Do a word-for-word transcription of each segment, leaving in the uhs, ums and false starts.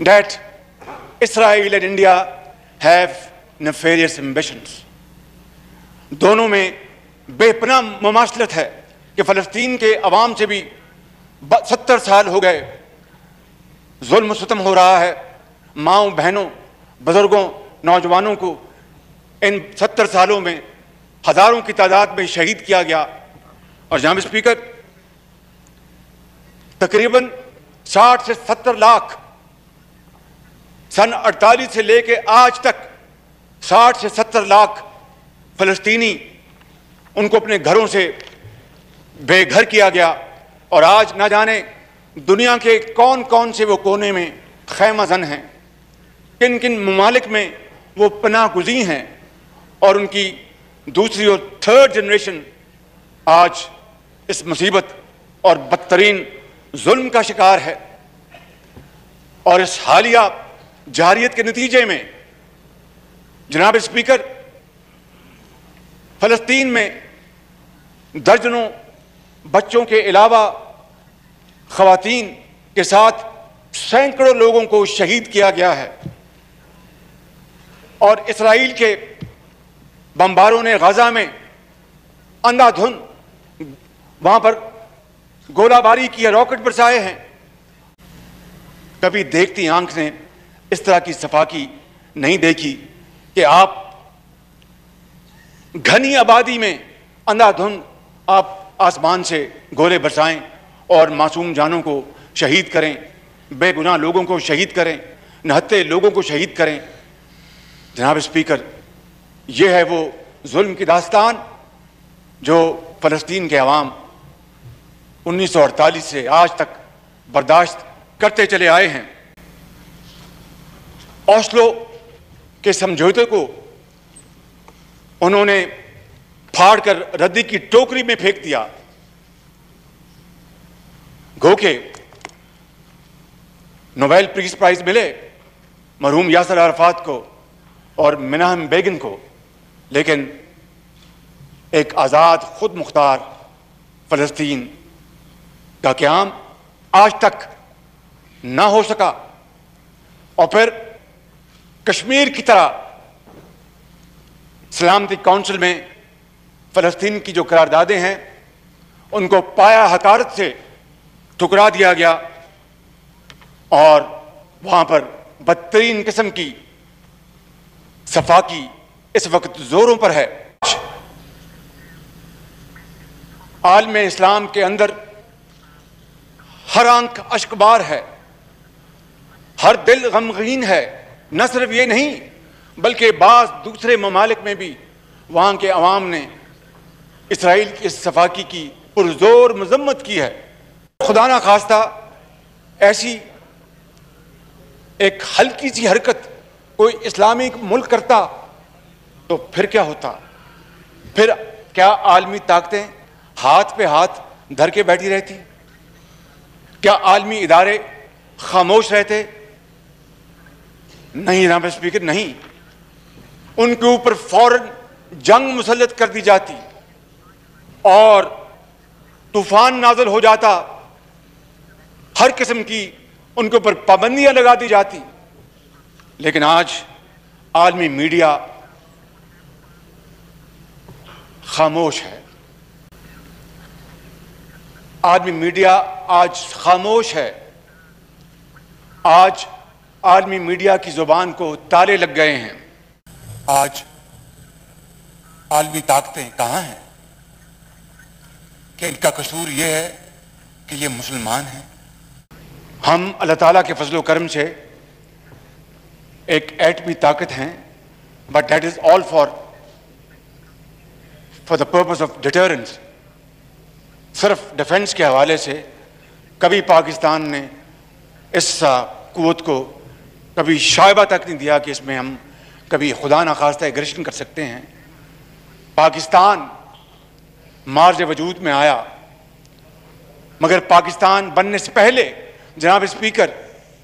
that Israel and India have nefarious ambitions. दोनों में बेपनाह मुमासलत है कि फ़लस्तीन के अवाम से भी सत्तर साल हो गए जुल्म सितम हो रहा है। माँओं, बहनों, बुजुर्गों, नौजवानों को इन सत्तर सालों में हज़ारों की तादाद में शहीद किया गया। और जनाब स्पीकर, तकरीबन साठ से सत्तर लाख सन अड़तालीस से लेके आज तक साठ से सत्तर लाख फ़लस्तीनी उनको अपने घरों से बेघर किया गया। और आज ना जाने दुनिया के कौन कौन से वो कोने में खैमाजन हैं, किन किन ममालिक में वो पनाह गुज़ीर हैं, और उनकी दूसरी और थर्ड जनरेशन आज इस मुसीबत और बदतरीन जुल्म का शिकार है। और इस हालिया जारियत के नतीजे में जनाब स्पीकर, फ़लस्तीन में दर्जनों बच्चों के अलावा ख़वातीन के साथ सैकड़ों लोगों को शहीद किया गया है। और इसराइल के बमबारों ने गाज़ा में अंधाधुंध वहाँ पर गोलाबारी की, रॉकेट बरसाए हैं। कभी देखती आंख ने इस तरह की सफाकी नहीं देखी कि आप घनी आबादी में अंधाधुंध आप आसमान से गोले बरसाएं और मासूम जानों को शहीद करें, बेगुनाह लोगों को शहीद करें, निहत्थे लोगों को शहीद करें। जनाब स्पीकर, यह है वो जुल्म की दास्तान जो फ़लस्तीन के अवाम उन्नीस सौ अड़तालीस से आज तक बर्दाश्त करते चले आए हैं। ओस्लो के समझौते को उन्होंने फाड़कर रद्दी की टोकरी में फेंक दिया। गो के नोबेल पीस प्राइज मिले मरहूम यासर अराफात को और मेनाहेम बेगिन को, लेकिन एक आज़ाद खुद मुख्तार फ़लस्तीन का क़याम आज तक ना हो सका। और फिर कश्मीर की तरह सलामती काउंसिल में फ़लस्तीन की जो करारदादें हैं उनको पाया हकारत से ठुकरा दिया गया और वहाँ पर बदतरीन किस्म की सफाकी इस वक्त जोरों पर है। आलम इस्लाम के अंदर हर आंख अश्कबार है, हर दिल गमगीन है। न सिर्फ ये नहीं बल्कि बाज़ दूसरे ममालिक में भी वहाँ के अवाम ने इसराइल की इस सफाकी की पुरजोर मजम्मत की है। खुदा ना खास्ता ऐसी एक हल्की सी हरकत कोई इस्लामी मुल्क करता तो फिर क्या होता? फिर क्या आलमी ताकतें हाथ पे हाथ धर के बैठी रहती? क्या आलमी इदारे खामोश रहते? नहीं जनाब स्पीकर, नहीं। उनके ऊपर फौरन जंग मुसल्लत कर दी जाती और तूफान नाज़िल हो जाता, हर किस्म की उनके ऊपर पाबंदियां लगा दी जाती। लेकिन आज आलमी मीडिया खामोश है। आलमी मीडिया आज खामोश है। आज आलमी मीडिया की जुबान को ताले लग गए हैं। आज आलमी ताकतें कहाँ हैं कि इनका कसूर यह है कि ये मुसलमान हैं। हम अल्लाह ताला के फजल करम से एक एटमी ताकत हैं, but that is all for for the purpose of deterrence. सिर्फ डिफेंस के हवाले से कभी पाकिस्तान ने इस कुव्वत को कभी शायबा तक नहीं दिया कि इसमें हम कभी खुदा न खास्ता एग्रेशन कर सकते हैं। पाकिस्तान मार्ज वजूद में आया, मगर पाकिस्तान बनने से पहले जनाब स्पीकर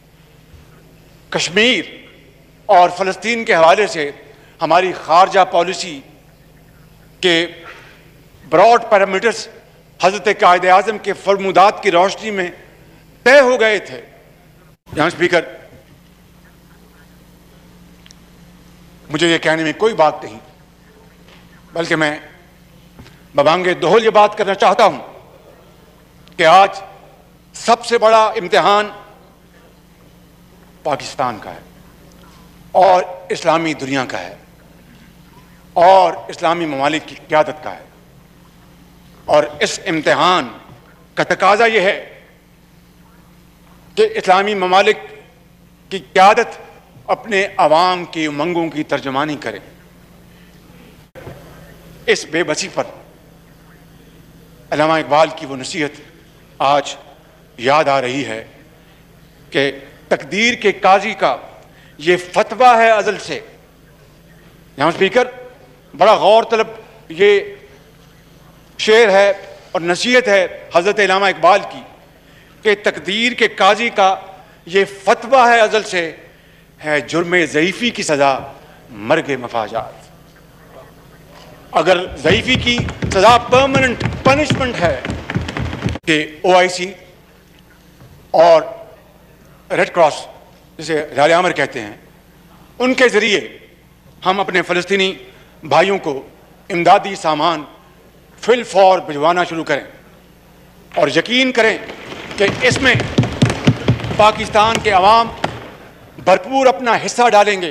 कश्मीर और फ़लस्तीन के हवाले से हमारी खारजा पॉलिसी के ब्रॉड पैरामीटर्स हज़रत कायद आज़म के फरमुदात की रोशनी में तय हो गए थे। जनाब स्पीकर, मुझे ये कहने में कोई बात नहीं, बल्कि मैं बबांगे दोहल ये बात करना चाहता हूं कि आज सबसे बड़ा इम्तिहान पाकिस्तान का है और इस्लामी दुनिया का है और इस्लामी ममालिक की क़यादत का है। और इस इम्तिहान का तकाजा यह है कि इस्लामी ममालिक की क़यादत अपने अवाम की उमंगों की तर्जुमानी करें। इस बेबसी पर अल्लामा इकबाल की वो नसीहत आज याद आ रही है कि तकदीर के काजी का ये फतवा है अज़ल से। यहाँ स्पीकर, बड़ा गौर तलब ये शेर है और नसीहत है हज़रत अल्लामा इकबाल की कि तकदीर के काजी का ये फतवा है अज़ल से, है जुर्म ज़ईफ़ी की सज़ा मर्ग मफाजात। अगर ज़ईफ़ी की सज़ा परमानेंट पनिशमेंट है कि ओ आई सी और रेड क्रॉस, जिसे लाल अमर कहते हैं, उनके ज़रिए हम अपने फ़लस्तीनी भाइयों को इमदादी सामान फिल फॉर भिजवाना शुरू करें और यकीन करें कि इसमें पाकिस्तान के अवाम भरपूर अपना हिस्सा डालेंगे।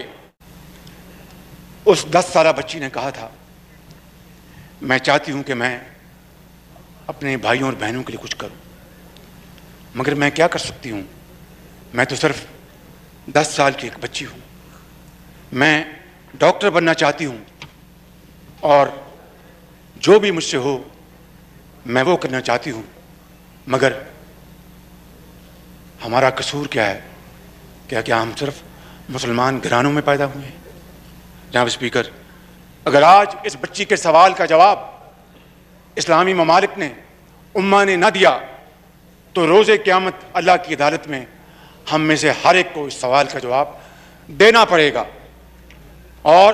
उस दस साला बच्ची ने कहा था, मैं चाहती हूं कि मैं अपने भाइयों और बहनों के लिए कुछ करूं, मगर मैं क्या कर सकती हूं, मैं तो सिर्फ दस साल की एक बच्ची हूं। मैं डॉक्टर बनना चाहती हूं और जो भी मुझसे हो मैं वो करना चाहती हूं, मगर हमारा कसूर क्या है? क्या क्या हम सिर्फ मुसलमान घरानों में पैदा हुए हैं? जनाब स्पीकर, अगर आज इस बच्ची के सवाल का जवाब इस्लामी ममालिक ने, उम्मा ने ना दिया, तो रोज़े क़यामत अल्लाह की अदालत में हम में से हर एक को इस सवाल का जवाब देना पड़ेगा। और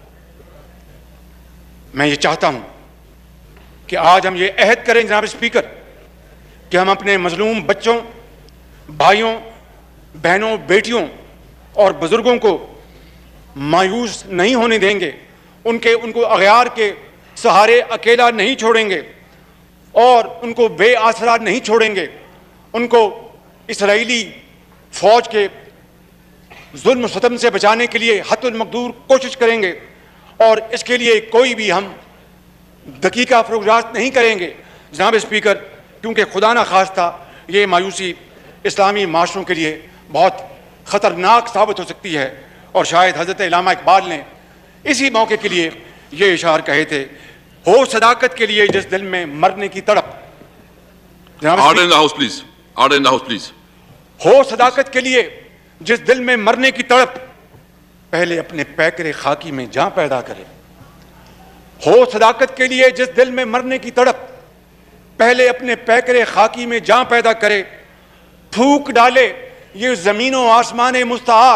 मैं ये चाहता हूं कि आज हम ये अहद करें जनाब स्पीकर कि हम अपने मजलूम बच्चों, भाइयों, बहनों, बेटियों और बुजुर्गों को मायूस नहीं होने देंगे, उनके उनको अगयार के सहारे अकेला नहीं छोड़ेंगे और उनको बेआसरा नहीं छोड़ेंगे। उनको इसराइली फौज के जुल्म सतम से बचाने के लिए हत्तुल मकदूर कोशिश करेंगे और इसके लिए कोई भी हम दकीका फरोगजात नहीं करेंगे जनाब स्पीकर, क्योंकि खुदा न खास्ता ये मायूसी इस्लामी माशरों के लिए बहुत ख़तरनाक साबित हो सकती है। और शायद हज़रत अल्लामा इकबाल ने इसी मौके के लिए ये इशार कहे थे, हो सदाकत के लिए जिस दिल में मरने की तड़प। Order in the house please, order in the house please. हो सदाकत के लिए जिस दिल में मरने की तड़प, पहले अपने पैकरे खाकी में जान पैदा करे। हो सदाकत के लिए जिस दिल में मरने की तड़प, पहले अपने पैकरे खाकी में जान पैदा करे। फूक डाले ये जमीनों आसमान मुस्तहार,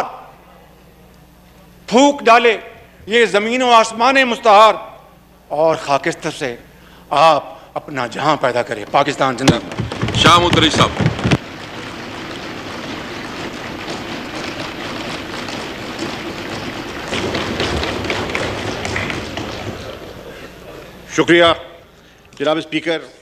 फूक डाले ये जमीनों आसमान मुस्तहार और खाकिस्तर से आप अपना जहां पैदा करें। पाकिस्तान जिंदाबाद। शाह मुतरी साहब। शुक्रिया जनाब स्पीकर।